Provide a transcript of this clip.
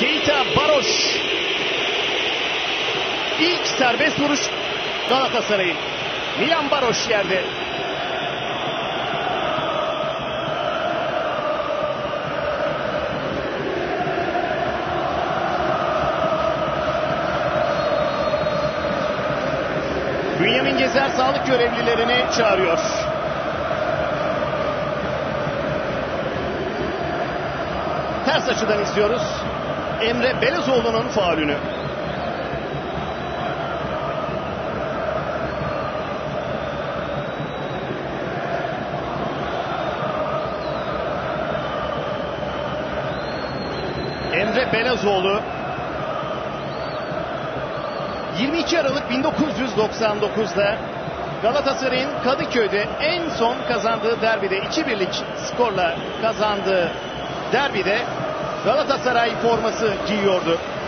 Keita Baroş. İlk serbest vuruş Galatasaray'ın. Milan Baroş yerde. Bünyamin Gezer sağlık görevlilerini çağırıyor. Ters açıdan izliyoruz Emre Belezoğlu'nun faulünü. Emre Belezoğlu 22 Aralık 1999'da Galatasaray'ın Kadıköy'de en son kazandığı derbide 2-1'lik skorla kazandığı derbide Galatasaray forması giyiyordu.